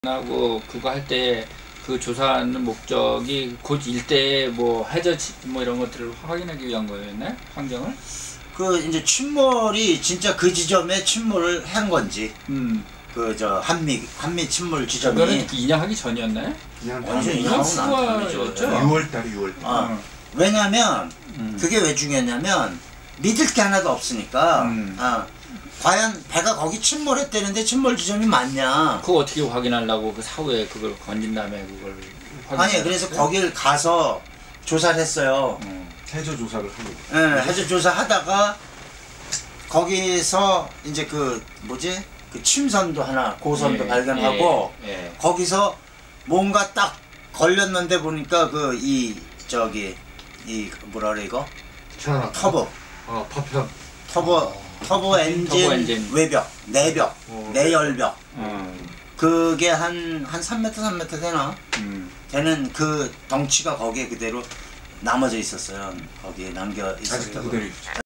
하고 그거 할 때 그 조사하는 목적이 곧 일대에 뭐 해저 뭐 이런 것들을 확인하기 위한 거였나요? 환경을? 그 이제 침몰이 진짜 그 지점에 침몰을 한 건지. 그 저 한미 침몰 지점이. 그거는 인양하기 전이었나요? 완전 인양은 아니죠. 6월달에. 왜냐면 그게 왜 중요하냐면 믿을 게 하나도 없으니까. 과연 배가 거기 침몰했다는데 침몰 지점이 맞냐? 그거 어떻게 확인하려고 그 사후에 그걸 건진 다음에 그걸 아니 그래서 거길 가서 조사를 했어요. 해저 조사를 하고. 네, 해저 조사하다가 거기서 이제 그 뭐지? 그 침선도 하나 고선도 발견하고 거기서 뭔가 딱 걸렸는데 보니까 그 이 저기 이 뭐라 그래 이거? 터보. 파편. 터보 엔진 외벽, 내벽, 내열벽. 그게 한 3m, 3m 되나? 되는 그 덩치가 거기에 그대로 남아져 있었어요. 거기에 남겨 있었다고.